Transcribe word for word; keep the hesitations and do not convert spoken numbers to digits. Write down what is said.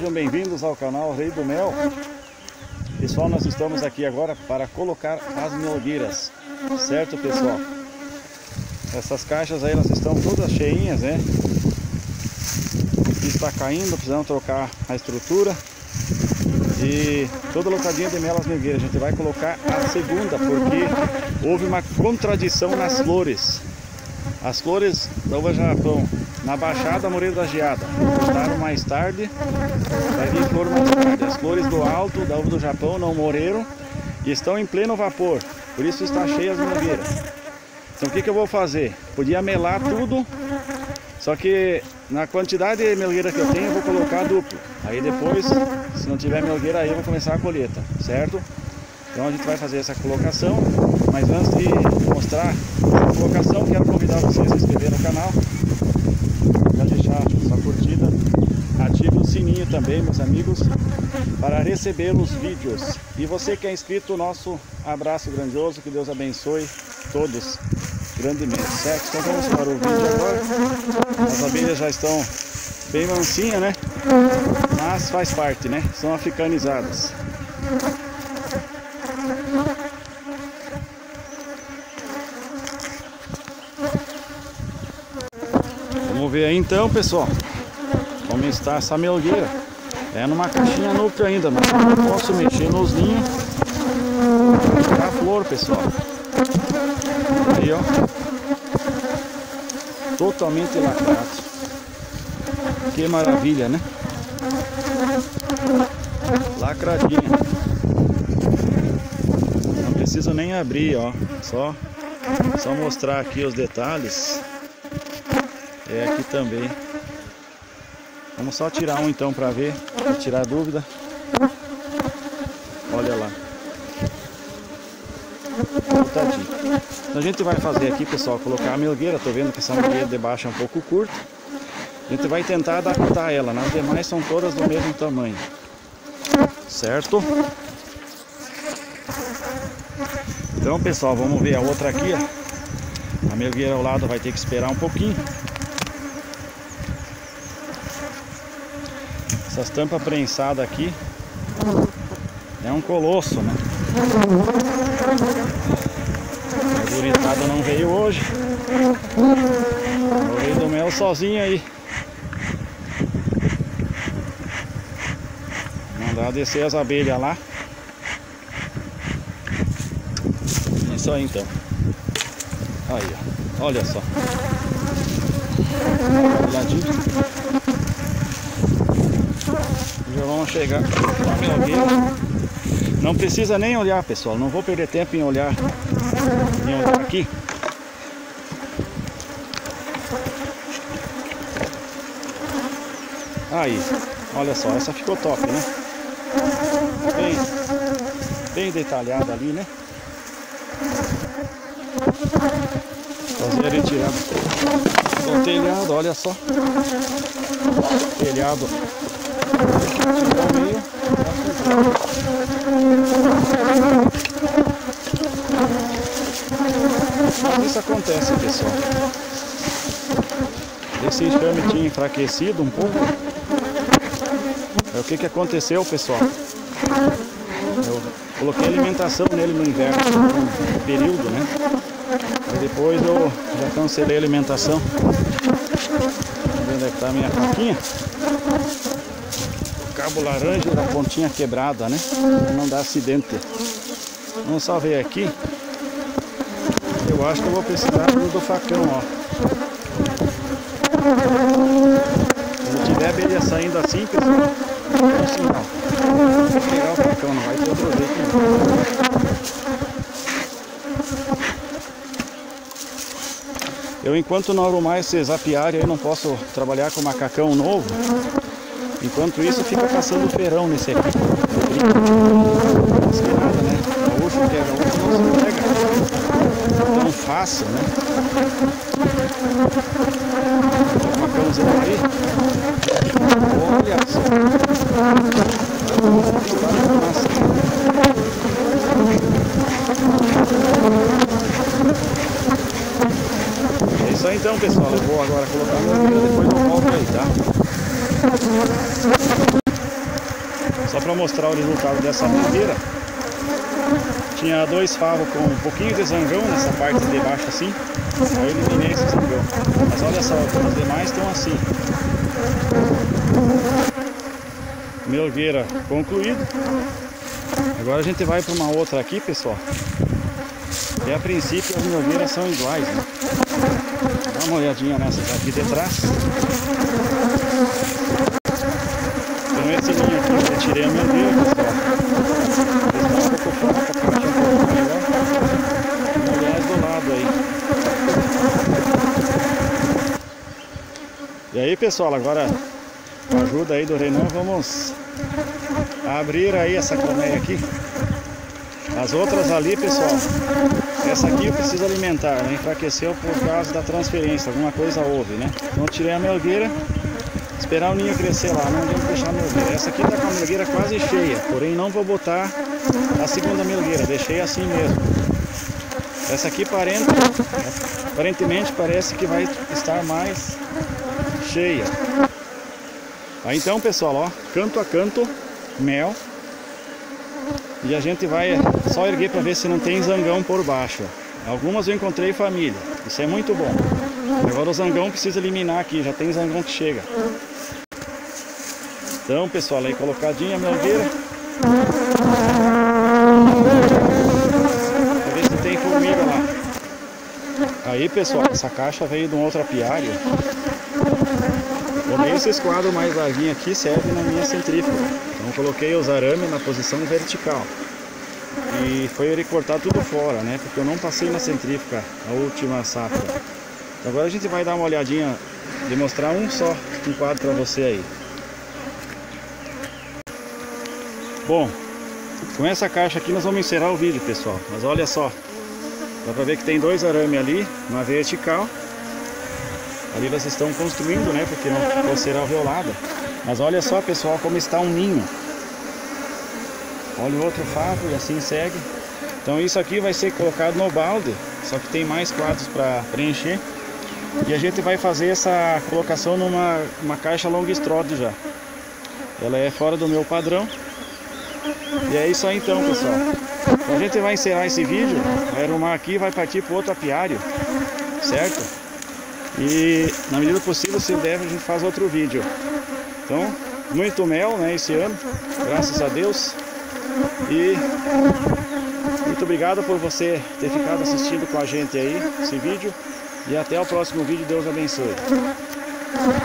sejam bem-vindos ao canal Rei do Mel. Pessoal, nós estamos aqui agora para colocar as melgueiras, certo, pessoal? Essas caixas aí, elas estão todas cheinhas, né? Está caindo, precisamos trocar a estrutura. E toda locadinha de mel as melgueiras, a gente vai colocar a segunda, porque houve uma contradição nas flores. As flores da uva Japão na Baixada Moreira da Geada cortaram mais tarde, vai vir flor mais tarde. As flores do alto da uva do Japão não morreram e estão em pleno vapor, por isso está cheia as melgueiras. Então o que, que eu vou fazer? Podia melar tudo, só que na quantidade de melgueira que eu tenho eu vou colocar duplo. Aí depois, se não tiver melgueira aí, eu vou começar a colheita, certo? Então a gente vai fazer essa colocação, mas antes de mostrar essa colocação, quero convidar vocês a se inscrever no canal, já deixar sua curtida, ative o sininho também, meus amigos, para receber os vídeos. E você que é inscrito, nosso abraço grandioso, que Deus abençoe todos grandemente, certo? Então vamos para o vídeo agora. As abelhas já estão bem mansinhas, né? Mas faz parte, né? São africanizadas. Vamos ver aí então, pessoal, como está essa melgueira. É numa caixinha núcleo ainda, mas eu não posso mexer nos ninhos para a flor, pessoal. Aí, ó, totalmente lacrado. Que maravilha, né? Lacradinha. Não preciso nem abrir, ó. Só, só mostrar aqui os detalhes. É aqui também. Vamos só tirar um então para ver, para tirar a dúvida. Olha lá. Tadinho. Então a gente vai fazer aqui, pessoal, colocar a melgueira. Tô vendo que essa melgueira de baixo é um pouco curta. A gente vai tentar adaptar ela. Nas demais são todas do mesmo tamanho, certo? Então, pessoal, vamos ver a outra aqui, ó. A melgueira ao lado vai ter que esperar um pouquinho. Essas tampas prensadas aqui é um colosso, né? A guritada não veio hoje. O Rei do Mel sozinho aí. Mandar descer as abelhas lá. Isso aí então. Aí, ó. Olha só. Olhadinho. Já vamos chegar na melgueira. Não precisa nem olhar, pessoal. Não vou perder tempo em olhar, em olhar aqui. Aí, olha só, essa ficou top, né? Bem, bem detalhada ali, né? Fazer a retirada do telhado, olha só. Telhado. Isso acontece, pessoal. Esse enxame tinha enfraquecido um pouco. É o que que aconteceu, pessoal? Eu coloquei alimentação nele no inverno, um período, né? E depois eu já cancelei a alimentação. Vamos ver onde é que tá a minha faquinha. Cabo laranja da pontinha quebrada, né? Pra não dar acidente. Vamos só ver aqui. Eu acho que eu vou precisar do facão, ó. Se tiver abelha saindo assim, pessoal, é um sinal. Vou pegar o facão, não vai ter outro jeito não. Eu, enquanto não arrumar esses apiários, eu não posso trabalhar com macacão novo. Enquanto isso, fica passando o feirão nesse aqui. Mas que nada, né? Gaúcho que é gaúcho não se pega tão fácil, né? O facãozão aí. Olha só. É isso aí então, pessoal. Eu vou agora colocar a melgueira, depois eu volto aí, tá? para mostrar o resultado dessa melgueira. Tinha dois favos com um pouquinho de zangão nessa parte de baixo assim. Aí eu eliminei esse zangão. Mas olha só, os demais estão assim. Melgueira concluído. Agora a gente vai para uma outra aqui, pessoal. E a princípio as melgueiras são iguais, né? Dá uma olhadinha nessas aqui de trás. Então esse linho aqui eu retirei a melgueira, pessoal. Está um pouco fraca, a parte um pouco melhor. Vamos olhar do lado aí. E aí, pessoal, agora com a ajuda aí do Renan, vamos abrir aí essa colmeia aqui. As outras ali, pessoal, essa aqui eu preciso alimentar, né? Enfraqueceu por causa da transferência, alguma coisa houve, né? Então eu tirei a melgueira, esperar o ninho crescer lá, não adianta deixar a melgueira. Essa aqui tá com a melgueira quase cheia, porém não vou botar a segunda melgueira, deixei assim mesmo. Essa aqui aparenta, aparentemente parece que vai estar mais cheia. Aí então, pessoal, ó, canto a canto, mel. E a gente vai só erguer para ver se não tem zangão por baixo. Algumas eu encontrei família, isso é muito bom. Agora o zangão precisa eliminar aqui, já tem zangão que chega. Então, pessoal, aí colocadinha a melgueira. Pra ver se tem formiga lá. Aí, pessoal, essa caixa veio de um outro apiário. Esse esquadro mais larguinho aqui serve na minha centrífuga. Então eu coloquei os arames na posição vertical. E foi recortar tudo fora, né? Porque eu não passei na centrífuga a última safra. Então agora a gente vai dar uma olhadinha, demonstrar um só um quadro para você aí. Bom, com essa caixa aqui nós vamos encerrar o vídeo, pessoal. Mas olha só, dá para ver que tem dois arames ali, uma vertical. Ali elas estão construindo, né? Porque não ficou cera alveolada. Mas olha só, pessoal, como está um ninho. Olha o outro favo e assim segue. Então isso aqui vai ser colocado no balde. Só que tem mais quadros para preencher. E a gente vai fazer essa colocação numa uma caixa Longstrode já. Ela é fora do meu padrão. E é isso aí então, pessoal. Então a gente vai encerrar esse vídeo. Vai arrumar aqui e vai partir para outro apiário. Certo? E na medida do possível, se der, a gente faz outro vídeo. Então, muito mel, né, esse ano, graças a Deus. E muito obrigado por você ter ficado assistindo com a gente aí esse vídeo. E até o próximo vídeo, Deus abençoe.